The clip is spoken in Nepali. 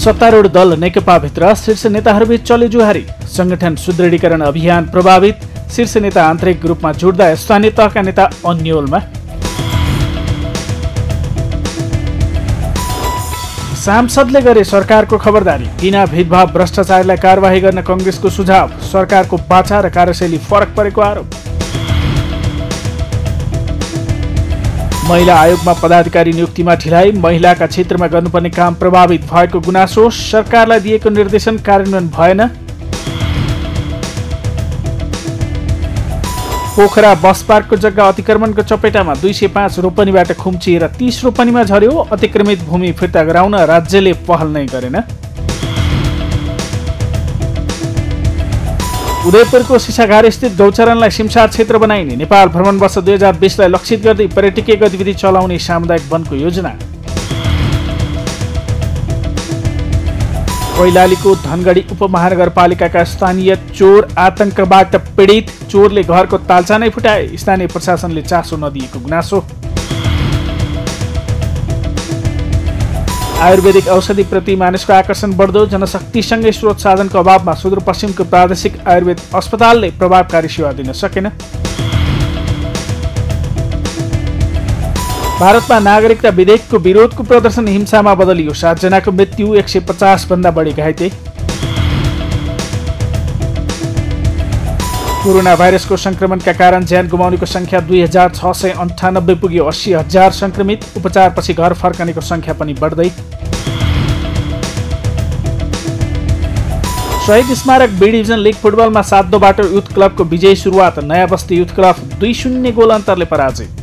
सत्तारूढ दल नेकपाभित्र शीर्ष नेताहरूबीच चले जुहारी। संगठन सुदृढीकरण अभियान प्रभावित, शीर्ष नेता आन्तरिक रूपमा जुट्दा स्थानीय तहका नेता अन्योलमा। सांसदले गरे सरकारको खबरदारी, बिना भेदभाव भ्रष्टाचारलाई कारबाही गर्न कांग्रेसको सुझाव। सरकारको बाचा र कार्यशैली फरक परेको आरोप। महिला आयोगमा पदाधिकारी नियुक्तिमा ढिलाइ, महिलाका क्षेत्रमा गर्नुपर्ने काम प्रभावित भएको गुनासो। सरकारलाई दिएको निर्देशन कार्यान्वयन भएन। पोखरा बस पार्कको जग्गा अतिक्रमणको चपेटामा 205 रोपनीबाट खुम्चिएर 30 रोपनीमा झर्यो। अतिक्रमित भूमि फिर्ता गराउन राज्यले पहल नै गरेन। उदयपुरको सिसाघार स्थित गौचरणलाई सिमसार क्षेत्र बनाइने, नेपाल भ्रमण वर्ष 2020लाई लक्षित गर्दै पर्यटकीय गतिविधि चलाउने सामुदायिक वनको योजना। कैलालीको धनगढी उपमहानगरपालिकाका स्थानीय चोर आतंकबाट पीडित, चोरले घरको तालचा नै फुटाए। स्थानीय प्रशासनले चासो नदिएको गुनासो। आयुर्वेदिक औषधिप्रति मानिसको आकर्षण बढ्दो, जनशक्तिसँगै स्रोत साधनको अभावमा सुदूरपश्चिमको प्रादेशिक आयुर्वेद अस्पतालले प्रभावकारी सेवा दिन सकेन। भारतमा नागरिकता विधेयकको विरोधको प्रदर्शन हिंसामा बदलियो। 7 जनाको मृत्यु, 150 भन्दा बढी घाइते। कोरोना भाइरसको संक्रमणका कारण ज्यान गुमाउनेको संख्या 2698 पुग्यो। 80,000 संक्रमित, उपचारपछि घर फर्कनेको संख्या पनि बढ्दै। शहीद स्मारक बी डिभिजन लिग फुटबलमा 7 बाटो युथ क्लबको विजयी सुरुवात। नयाँ बस्ती युथ क्लब 2-0 गोल अन्तरले पराजित।